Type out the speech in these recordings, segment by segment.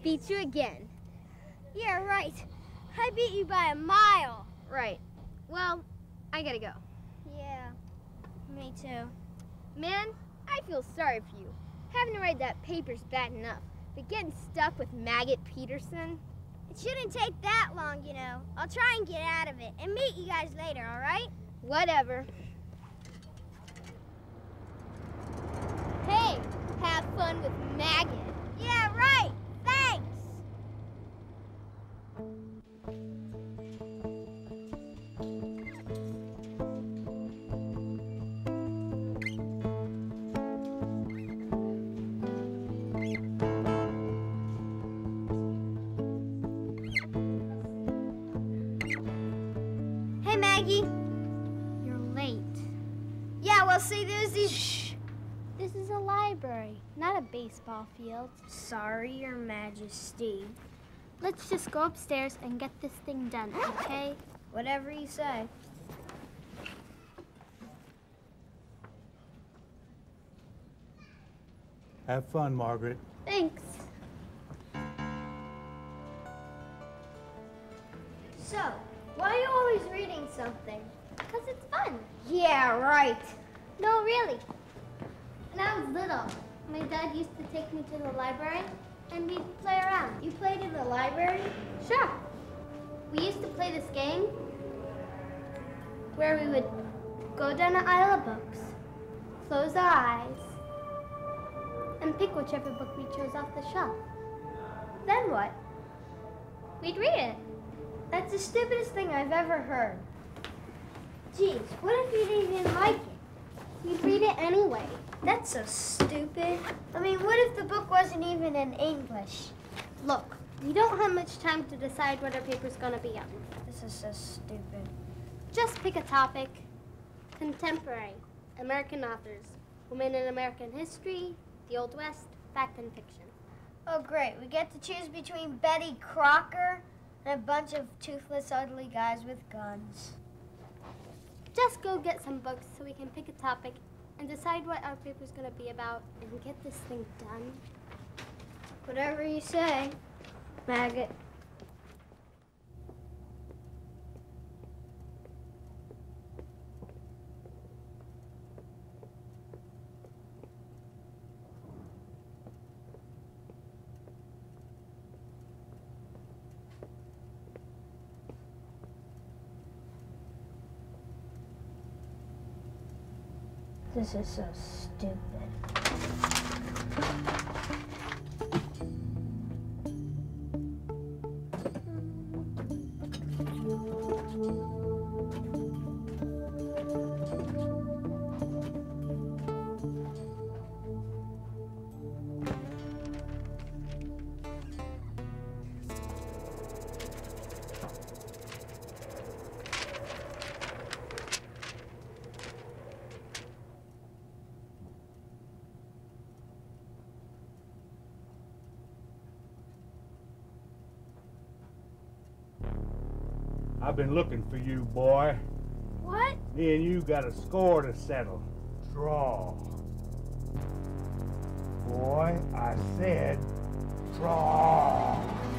beat you again. Yeah, right. I beat you by a mile. Right. Well, I gotta go. Yeah, me too. Man, I feel sorry for you. Having to write that paper's bad enough, but getting stuck with Maggot Peterson? It shouldn't take that long, you know. I'll try and get out of it and meet you guys later, all right? Whatever. Hey, have fun with Maggot. Yeah, right. Thanks. Hey, Maggie. You're late. Yeah, well, see, there's these... Shh. This is a library, not a baseball field. Sorry, Your Majesty. Let's just go upstairs and get this thing done, okay? Whatever you say. Have fun, Margaret. Thanks. So, why are you always reading something? Because it's fun. Yeah, right. No, really. When I was little, my dad used to take me to the library and we'd play around. You played in the library? Sure. We used to play this game where we would go down an aisle of books, close our eyes, and pick whichever book we chose off the shelf. Then what? We'd read it. That's the stupidest thing I've ever heard. Geez, what if you didn't even like it? We'd read it anyway. That's so stupid. I mean, what if the book wasn't even in English? Look, we don't have much time to decide what our paper's gonna be on. This is so stupid. Just pick a topic. Contemporary, American authors, women in American history, the Old West, fact and fiction. Oh, great. We get to choose between Betty Crocker and a bunch of toothless, ugly guys with guns. Just go get some books so we can pick a topic and decide what our paper's gonna be about and get this thing done. Whatever you say, Maggot. This is so stupid. I've been looking for you, boy. What? Me and you got a score to settle. Draw. Boy, I said draw.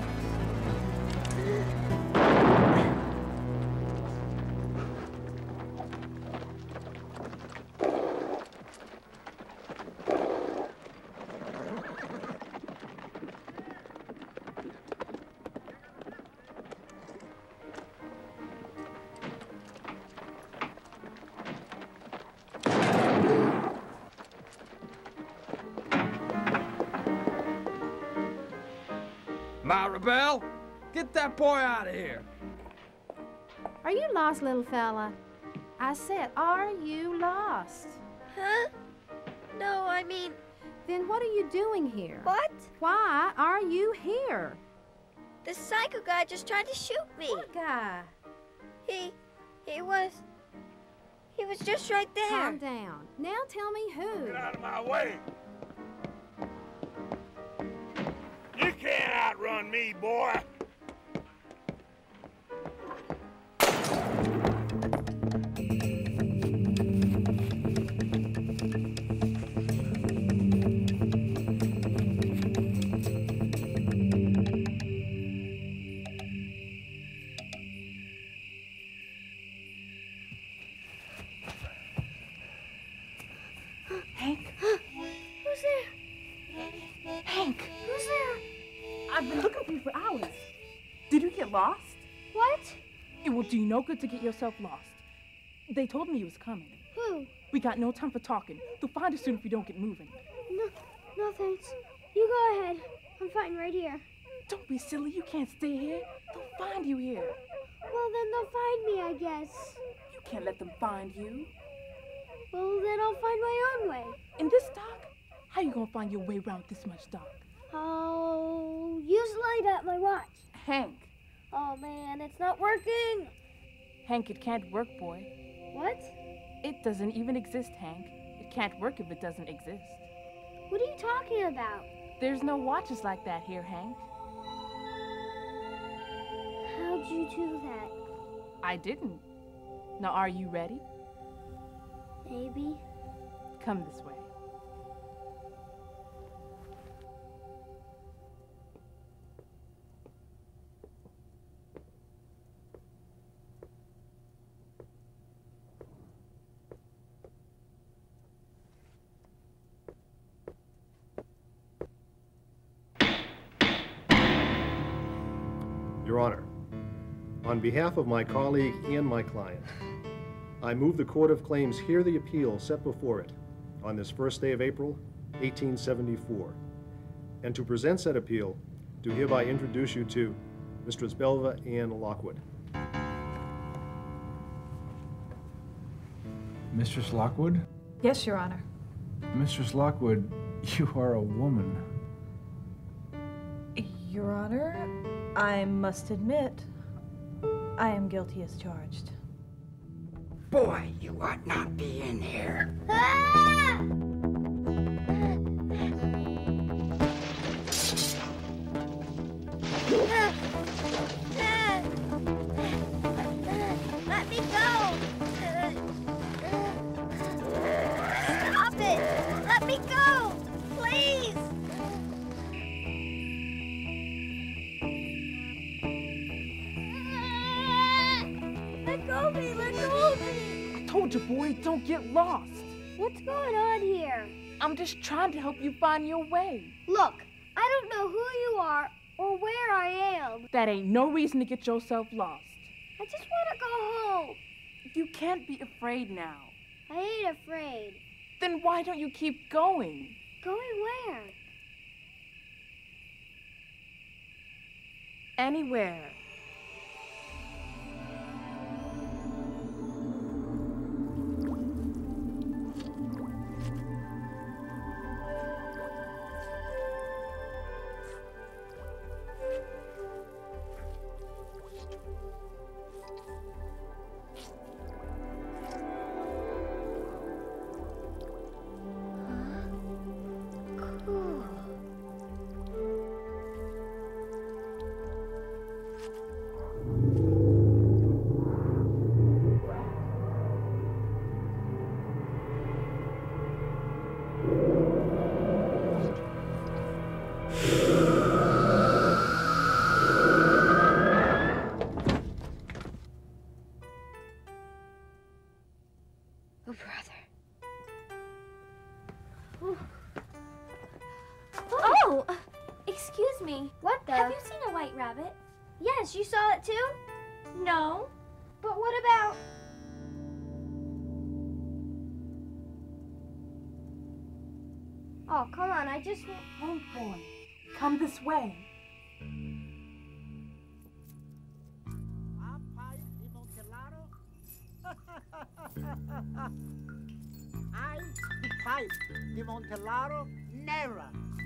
Maribel, get that boy out of here. Are you lost, little fella? I said, are you lost? Huh? No, I mean... Then what are you doing here? What? Why are you here? The psycho guy just tried to shoot me. What guy? He was just right there. Calm down. Now tell me who. Get out of my way. You can't outrun me, boy. Do you know good to get yourself lost? They told me he was coming. Who? We got no time for talking. They'll find us soon if we don't get moving. No thanks. You go ahead. I'm fine right here. Don't be silly. You can't stay here. They'll find you here. Well, then they'll find me, I guess. You can't let them find you. Well, then I'll find my own way. In this dock? How you gonna find your way around this much dock? I'll use the light at my watch. Hank. Oh, man, it's not working. Hank, it can't work, boy. What? It doesn't even exist, Hank. It can't work if it doesn't exist. What are you talking about? There's no watches like that here, Hank. How'd you do that? I didn't. Now, are you ready? Maybe. Come this way. Your Honor, on behalf of my colleague and my client, I move the Court of Claims hear the appeal set before it on this first day of April, 1874, and to present said appeal, do hereby introduce you to Mistress Belva Ann Lockwood. Mistress Lockwood? Yes, Your Honor. Mistress Lockwood, you are a woman. Your Honor, I must admit, I am guilty as charged. Boy, you ought not be in here. Ah! Let me go! Stop it! Let me go! Please! Let go of me! Let go of me! I told you, boy, don't get lost. What's going on here? I'm just trying to help you find your way. Look, I don't know who you are or where I am. That ain't no reason to get yourself lost. I just want to go home. You can't be afraid now. I ain't afraid. Then why don't you keep going? Going where? Anywhere. Oh, brother. Oh! Excuse me. What the? Have you seen a white rabbit? Yes, you saw it too? No. But what about... Oh, come on, I just... Hank, boy, come this way. I, the pipe, the Montellaro, never.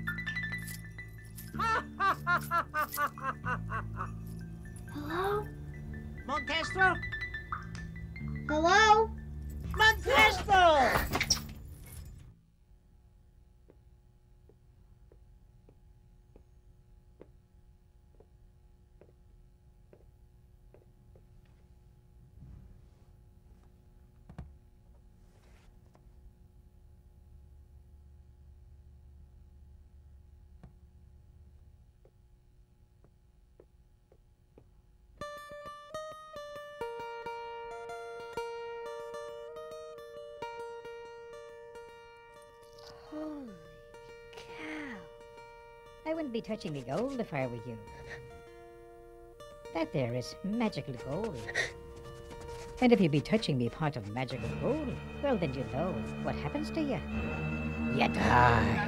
Hello? Montestro? Hello? Montestro! Holy cow. I wouldn't be touching the gold if I were you. That there is magical gold. And if you be touching me part of magical gold, well, then you know what happens to you. You die.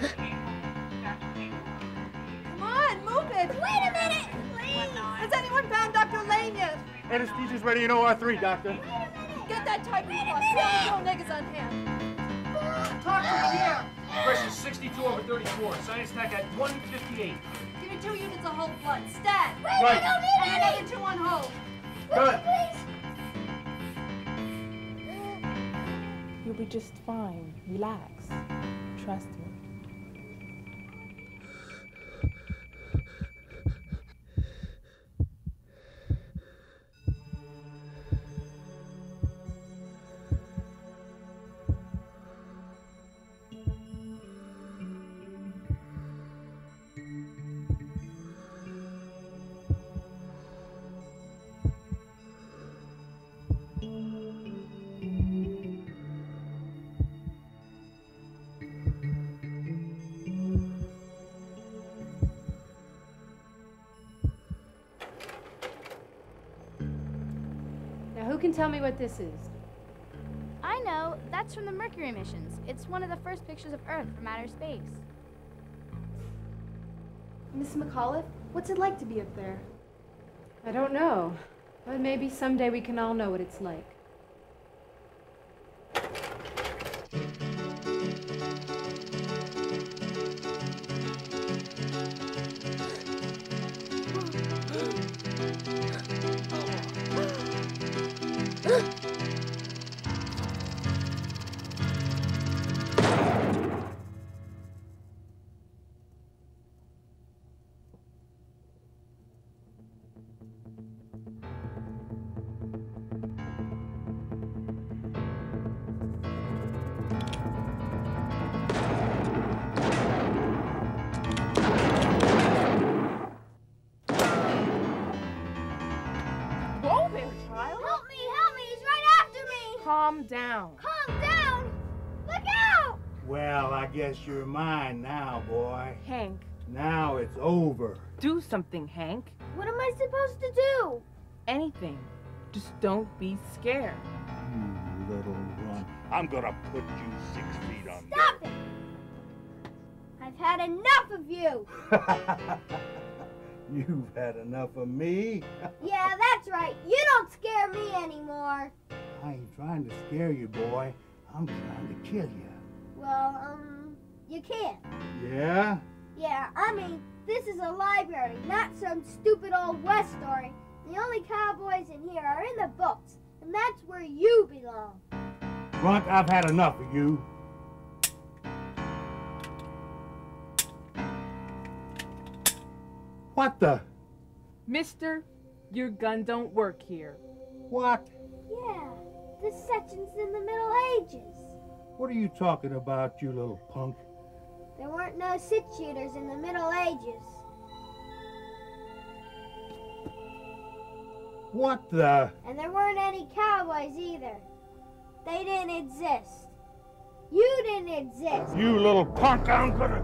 Come on, move it. Wait a minute, please. Has anyone found Dr. Lane yet? Anesthesia's ready in OR3, Doctor. Get that tight response. All niggas on hand. Talk to me here. Pressure 62/34. Science Tech at 158. Give me 2 units of whole blood. Stat. Wait, I don't need And any. another 2 on hold. Good. Please. You'll be just fine. Relax. Trust me. Who can tell me what this is? I know. That's from the Mercury missions. It's one of the first pictures of Earth from outer space. Miss McAuliffe, what's it like to be up there? I don't know, but maybe someday we can all know what it's like. Calm down. Calm down. Look out. Well, I guess you're mine now, boy. Hank. Now it's over. Do something, Hank. What am I supposed to do? Anything. Just don't be scared. You little runt. I'm gonna put you 6 feet under. Stop it. I've had enough of you. You've had enough of me. Yeah, that's right. You don't scare me anymore. I ain't trying to scare you, boy. I'm trying to kill you. Well, you can't. Yeah? Yeah, I mean, this is a library, not some stupid old West story. The only cowboys in here are in the books, and that's where you belong. Runt, I've had enough of you. What the? Mister, your gun don't work here. What? Yeah, this section's in the Middle Ages. What are you talking about, you little punk? There weren't no six-shooters in the Middle Ages. What the? And there weren't any cowboys either. They didn't exist. You didn't exist. You little punk, I'm gonna...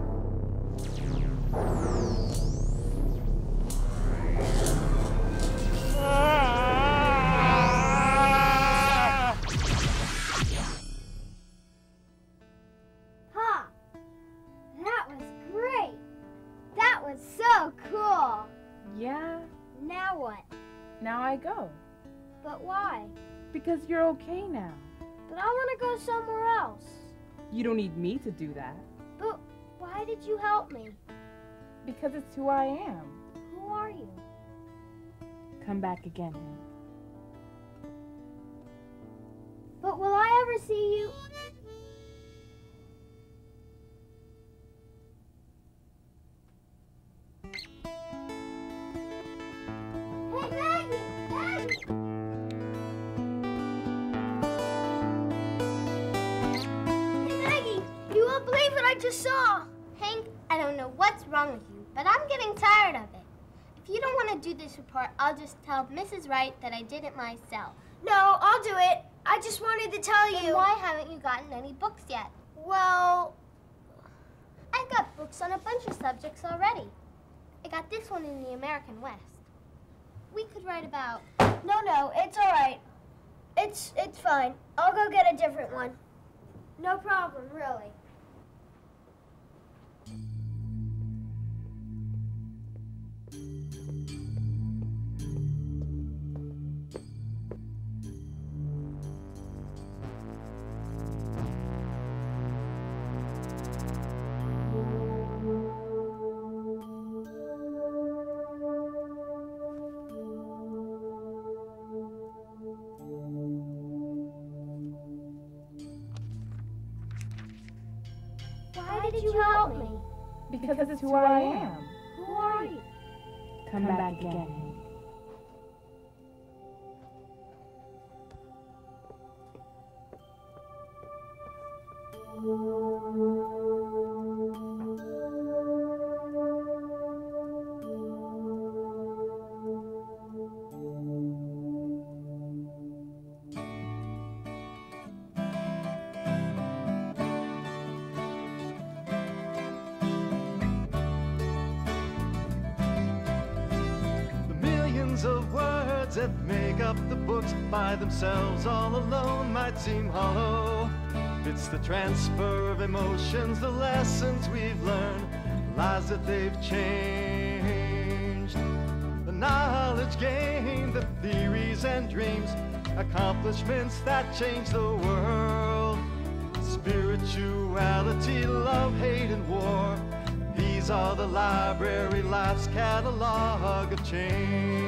Huh. That was great. That was so cool. Yeah? Now what? Now I go. But why? Because you're okay now. But I want to go somewhere else. You don't need me to do that. But why did you help me? Because it's who I am. Who are you? Come back again, Hank. But will I ever see you? Hey, Maggie! Maggie! Hey, Maggie! You won't believe what I just saw! Hank, I don't know what's wrong with you, but I'm getting tired of it. If you don't want to do this report, I'll just tell Mrs. Wright that I did it myself. No, I'll do it. I just wanted to tell you. Then why haven't you gotten any books yet? Well, I've got books on a bunch of subjects already. I got this one in the American West. We could write about... No, it's all right. It's fine. I'll go get a different one. No problem, really. Why did you help me? Because it's who I am. Who are you? Come back again, Hank. Of words that make up the books by themselves all alone might seem hollow. It's the transfer of emotions, the lessons we've learned, lives that they've changed, the knowledge gained, the theories and dreams, accomplishments that change the world, spirituality, love, hate, and war. These are the library life's catalog of change.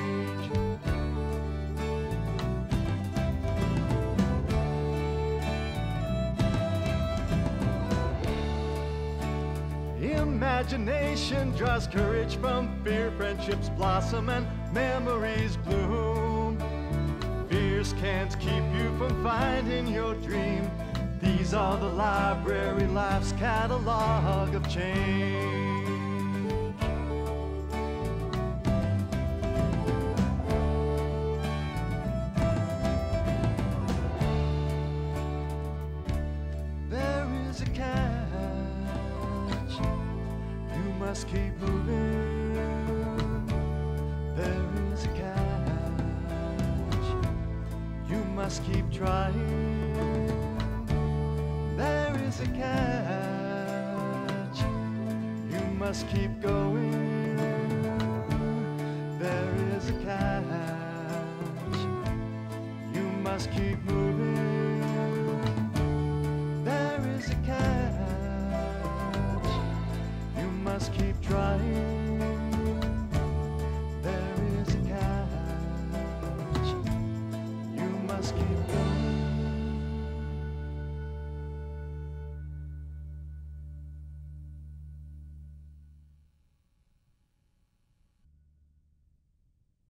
Imagination draws courage from fear, friendships blossom and memories bloom. Fears can't keep you from finding your dream. These are the library life's catalog of change. There is a catch. You must keep moving. There is a catch. You must keep trying. There is a catch. You must keep going. There is a catch. You must keep moving. There is a catch. You must keep trying. There is a catch. You must keep going.